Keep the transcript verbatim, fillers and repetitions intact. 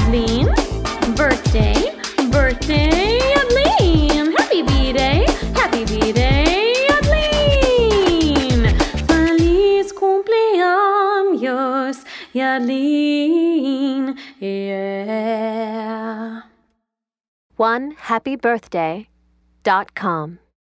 Yadleen. Birthday, birthday, Yadleen. Happy B-Day, happy B-Day, Yadleen. Feliz cumpleaños, Yadleen. Yeah. one happy birthday dot com